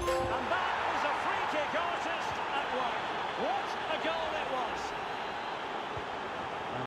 And that is a free kick artist at work.